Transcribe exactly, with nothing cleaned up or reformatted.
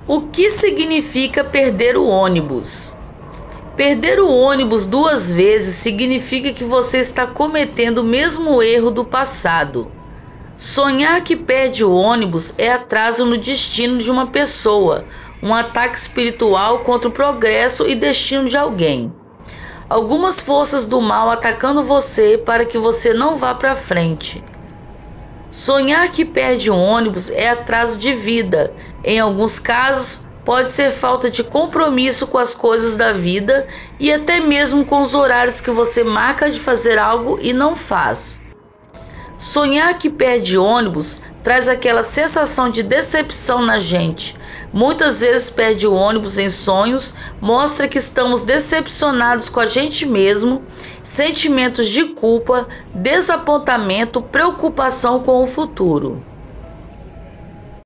O que significa perder o ônibus? Perder o ônibus duas vezes significa que você está cometendo o mesmo erro do passado. Sonhar que perde o ônibus é atraso no destino de uma pessoa, um ataque espiritual contra o progresso e destino de alguém. Algumas forças do mal atacando você para que você não vá para frente. Sonhar que perde um ônibus é atraso de vida. Em alguns casos, pode ser falta de compromisso com as coisas da vida e até mesmo com os horários que você marca de fazer algo e não faz. Sonhar que perde ônibus traz aquela sensação de decepção na gente. Muitas vezes perde o ônibus em sonhos, mostra que estamos decepcionados com a gente mesmo, sentimentos de culpa, desapontamento, preocupação com o futuro.